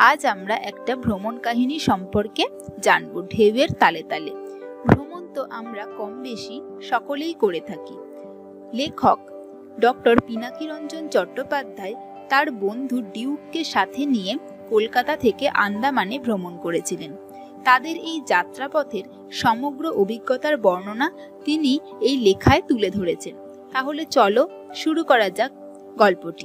আজ আমরা একটা ভ্রমণ কাহিনী সম্পর্কে জানব, ঢেউয়ের তালে তালে। ভ্রমণ তো আমরা কম বেশি সকলেই করে থাকি। লেখক ডক্টর পিনাকিরঞ্জন চট্টোপাধ্যায় তার বন্ধু ডিউককে সাথে নিয়ে কলকাতা থেকে আন্দামানে ভ্রমণ করেছিলেন। তাদের এই যাত্রাপথের সমগ্র অভিজ্ঞতার বর্ণনা তিনি এই লেখায় তুলে ধরেছেন। তাহলে চলো শুরু করা যাক গল্পটি।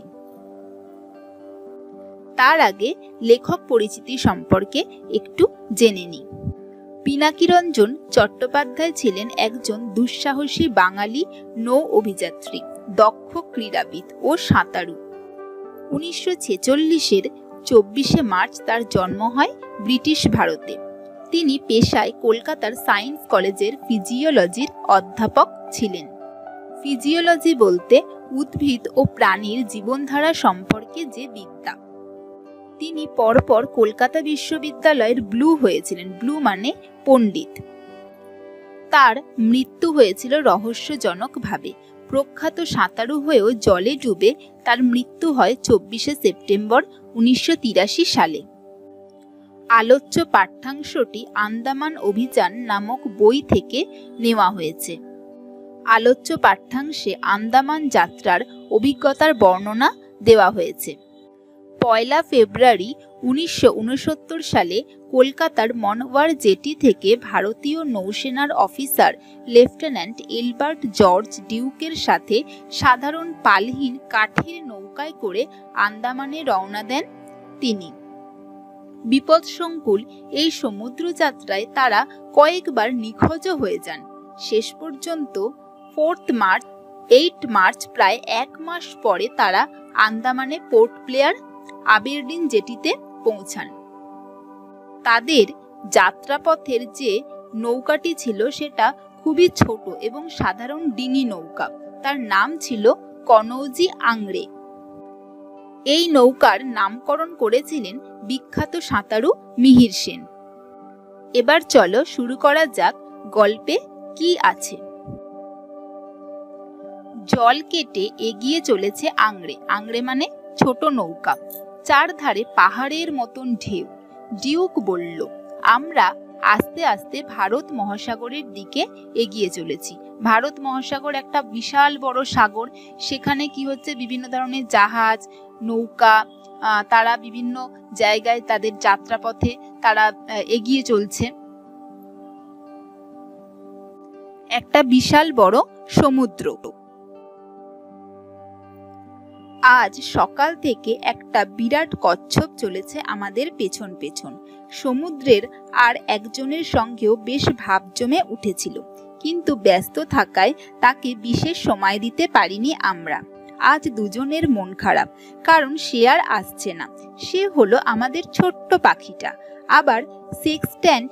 তার আগে লেখক পরিচিতি সম্পর্কে একটু জেনে নিই। পিনাকিরঞ্জন চট্টোপাধ্যায় ছিলেন একজন দুঃসাহসী বাঙালি নৌ অভিযাত্রী, দক্ষ ক্রীড়াবিদ ও সাঁতারু। 1946-এর 24শে মার্চ তার জন্ম হয় ব্রিটিশ ভারতে। তিনি পেশায় কলকাতার সায়েন্স কলেজের ফিজিওলজির অধ্যাপক ছিলেন। ফিজিওলজি বলতে উদ্ভিদ ও প্রাণীর জীবনধারা সম্পর্কে যে বিদ্যা। তিনি পরপর কলকাতা বিশ্ববিদ্যালয়ের ব্লু হয়েছিলেন। ব্লু মানে পণ্ডিত। তার মৃত্যু হয়েছিল রহস্যজনকভাবে। প্রখ্যাত সাঁতারু হয়েও জলে ডুবে তার মৃত্যু হয় 24শে সেপ্টেম্বর 1983 সালে। আলোচ্য পাঠ্যাংশটি আন্দামান অভিযান নামক বই থেকে নেওয়া হয়েছে। আলোচ্য পাঠ্যাংশে আন্দামান যাত্রার অভিজ্ঞতার বর্ণনা দেওয়া হয়েছে। 1 ফেব্রুয়ারি 1969 সালে কলকাতার মনওয়ার জেটি থেকে ভারতীয় নৌসেনার অফিসার লেফটেন্যান্ট এলবার্ট জর্জ ডিউকের সাথে সাধারণ পালহীন কাঠের নৌকায় করে আন্দামানে রওনা দেন তিনি। বিপদসংকুল এই সমুদ্র যাত্রায় তারা কয়েকবার নিখোঁজ হয়ে যান। শেষ পর্যন্ত 8 মার্চ প্রায় 1 মাস পরে তারা আন্দামানে পোর্ট ব্লেয়ার আবেরডিন জেটিতে পৌঁছান। তাদের যাত্রাপথের যে নৌকাটি ছিল সেটা খুবই ছোট এবং সাধারণ ডিঙি নৌকা। তার নাম ছিল কনৌজি আংড়ে। এই নৌকার নামকরণ করেছিলেন বিখ্যাত সাঁতারু মিহির সেন। এবার চলো শুরু করা যাক গল্পে কি আছে। জল কেটে এগিয়ে চলেছে আংড়ে। আংড়ে মানে ছোট নৌকা। চারধারে পাহাড়ের মতন ঢেউ। ডিউক বলল, আমরা আস্তে আস্তে ভারত মহাসাগরের দিকে এগিয়ে চলেছি। ভারত মহাসাগর একটা বিশাল বড় সাগর। সেখানে কি হচ্ছে, বিভিন্ন ধরনের জাহাজ, নৌকা, তারা বিভিন্ন জায়গায় তাদের যাত্রাপথে তারা এগিয়ে চলছে। একটা বিশাল বড় সমুদ্র। আজ সকাল থেকে একটা বিরাট কচ্ছপ চলেছে আমাদের পেছন পেছন। সমুদ্রের আর একজনের সঙ্গেও বেশ ভাব জমে উঠেছিল, কিন্তু ব্যস্ত থাকায় তাকে বিশেষ সময় দিতে পারিনি আমরা। আজ দুজনের মন খারাপ, কারণ সে আর আসছে না। সে হলো আমাদের ছোট্ট পাখিটা। আবার সেক্সট্যান্ট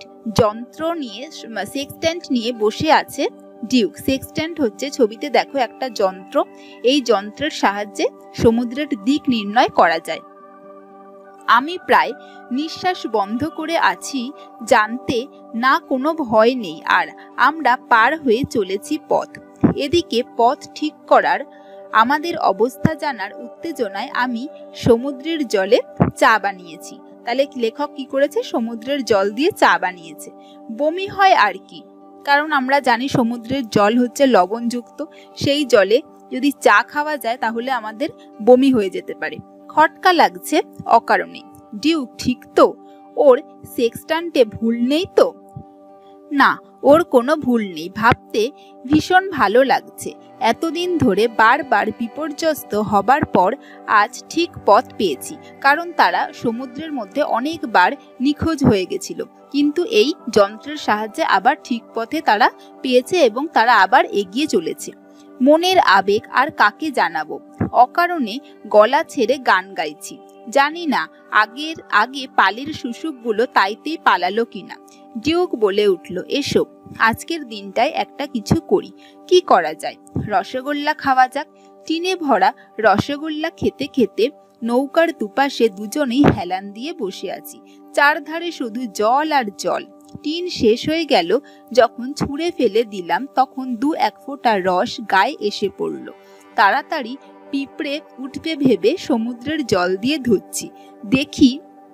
নিয়ে বসে আছে ডিউক। সেক্সট্যান্ট হচ্ছে, ছবিতে দেখো, একটা যন্ত্র। এই যন্ত্রের সাহায্যে সমুদ্রের দিক নির্ণয় করা যায়। আমি প্রায় নিঃশ্বাস বন্ধ করে আছি, জানতে না কোনো ভয় নেই। আর আমরা পার হয়ে চলেছি পথ। এদিকে পথ ঠিক করার, আমাদের অবস্থা জানার উত্তেজনায় আমি সমুদ্রের জলে চা বানিয়েছি। তাহলে লেখক কি করেছে? সমুদ্রের জল দিয়ে চা বানিয়েছে। বমি হয় আর কি, কারণ আমরা জানি সমুদ্রের জল হচ্ছে লবণযুক্ত। সেই জলে যদি চা খাওয়া যায় তাহলে আমাদের বমি হয়ে যেতে পারে। খটকা লাগছে অকারণে। ডিউক ঠিক তো? ওর সেক্সট্যান্টে ভুল নেই তো? না, ওর কোনো ভুল নেই। ভাবতে ভীষণ ভালো লাগছে। এতদিন ধরে বারবার বিপর্যস্ত হবার পর আজ ঠিক পথ পেয়েছি। কারণ তারা সমুদ্রের মধ্যে অনেকবার নিখোঁজ হয়ে গেছিল, কিন্তু এই যন্ত্রের সাহায্যে আবার ঠিক পথে তারা পেয়েছে এবং তারা আবার এগিয়ে চলেছে। মনের আবেগ আর কাকে জানাবো। অকারণে গলা ছেড়ে গান গাইছি। জানি না আগে পালের শুশুকগুলো তাইতেই পালালো কিনা। ডিউক বলে উঠল, এসো আজকের দিনটায় একটা কিছু করি। কি করা যায়? রসগোল্লা খাওয়া যাক। টিনে ভরা রসগোল্লা খেতে খেতে নৌকার দুপাশে দুজনেই হেলান দিয়ে বসে আছি। চারধারে শুধু জল আর জল। টিন শেষ হয়ে গেল যখন ছুঁড়ে ফেলে দিলাম, তখন 2-1 ফোঁটা রস গায়ে এসে পড়ল। তাড়াতাড়ি পিঁপড়ে উঠবে ভেবে সমুদ্রের জল দিয়ে ধুচ্ছি। দেখি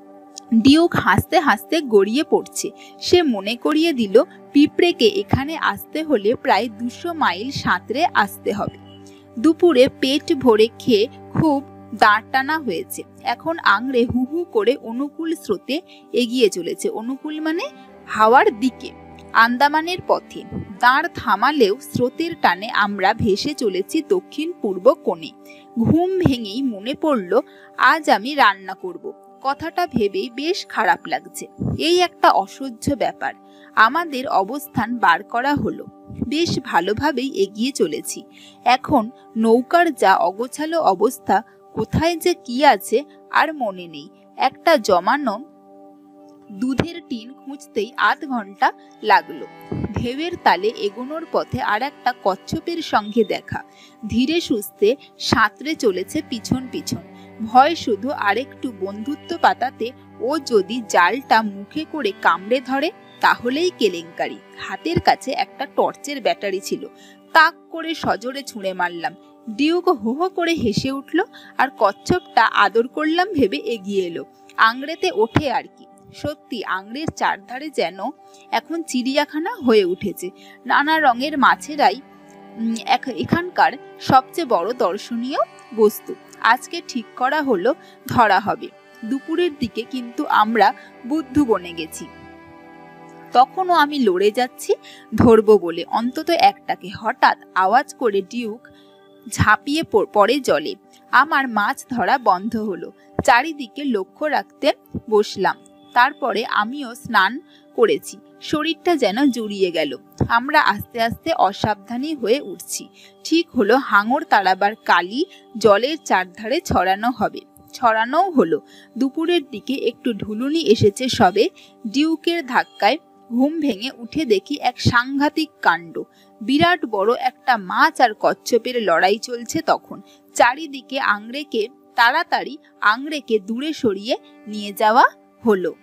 ডিউক হাসতে হাসতে গড়িয়ে পড়ছে। সে মনে করিয়ে দিল পিঁপড়েকে এখানে আসতে হলে প্রায় 200 মাইল সাঁতরে আসতে হবে। দুপুরে পেট ভরে খেয়ে খুব দাঁড় টানা হয়েছে। এখন আংড়ে হু হু করে অনুকূল স্রোতে এগিয়ে চলেছে। অনুকূল মানে হাওয়ার দিকে, আন্দামানের পথে। দাঁড় থামালেও স্রোতের টানে আমরা ভেসে চলেছি দক্ষিণ পূর্ব কোণে। ঘুম ভেঙেই মনে পড়ল আজ আমি রান্না করব। কথাটা ভেবেই বেশ খারাপ লাগছে। এই একটা অসহ্য ব্যাপার। আমাদের অবস্থান বার করা হলো। বেশ ভালোভাবেই এগিয়ে চলেছি। এখন নৌকার যা অগোছালো অবস্থা, কোথায় যে কি আছে আর মনে নেই। একটা জমানো দুধের টিন খুঁজতেই আধ ঘন্টা লাগলো। ঢেউয়ের তালে এগোনোর পথে আর একটা কচ্ছপের সঙ্গে দেখা। ধীরে সুস্থে সাঁতরে চলেছে পিছন পিছন। ভয় শুধু আরেকটু বন্ধুত্ব পাতাতে ও যদি জালটা মুখে করে কামড়ে ধরে তাহলেই কেলেঙ্কারি। হাতের কাছে একটা টর্চের ব্যাটারি ছিল। তাক করে সজোরে ছুঁড়ে মারলাম। ডিউক হো হো করে হেসে উঠল আর কচ্ছপটা আদর করলাম ভেবে এগিয়ে এলো। আংড়েতে ওঠে আর কি। সত্যি আংড়ের চারধারে যেন এখন চিড়িয়াখানা হয়ে উঠেছে। নানা রঙের মাছেরাই এখানকার সবচেয়ে বড় দর্শনীয় বস্তু। আজকে ঠিক করা হলো ধরা হবে। দুপুরের দিকে কিন্তু আমরা বুদ্ধু বনে গেছি। তখনও আমি লড়ে যাচ্ছি ধরবো বলে অন্তত একটাকে। হঠাৎ আওয়াজ করে ডিউক ঝাঁপিয়ে পড়ে জলে। আমার মাছ ধরা বন্ধ হলো। চারিদিকে লক্ষ্য রাখতে বসলাম। তারপরে আমিও স্নান করেছি। শরীরটা যেন জুড়িয়ে গেল। আমরা আস্তে আস্তে অসাবধানী হয়ে উঠছি। ঠিক হলো হাঙর তাড়াবার কালি জলের চারধারে ছড়ানোও হলো। দুপুরের দিকে একটু ঢুলুনি এসেছে সবে। ডিউকের ধাক্কায় ঘুম ভেঙে উঠে দেখি এক সাংঘাতিক কাণ্ড। বিরাট বড় একটা মাছ আর কচ্ছপের লড়াই চলছে তখন। চারিদিকে তাড়াতাড়ি আংড়েকে দূরে সরিয়ে নিয়ে যাওয়া হলো।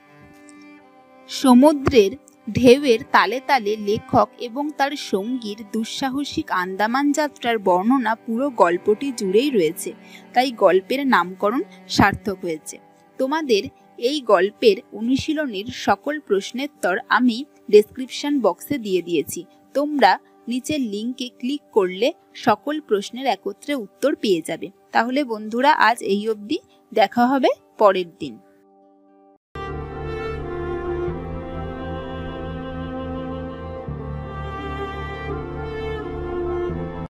সমুদ্রের ঢেউয়ের তালে তালে লেখক এবং তার সঙ্গীর দুঃসাহসিক আন্দামান যাত্রার বর্ণনা পুরো গল্পটি জুড়েই রয়েছে। তাই গল্পের নামকরণ সার্থক হয়েছে। তোমাদের এই গল্পের অনুশীলনীর সকল প্রশ্নোত্তর আমি ডেসক্রিপশন বক্সে দিয়ে দিয়েছি। তোমরা নিচের লিঙ্কে ক্লিক করলে সকল প্রশ্নের একত্রে উত্তর পেয়ে যাবে। তাহলে বন্ধুরা আজ এই অবধি। দেখা হবে পরের দিন।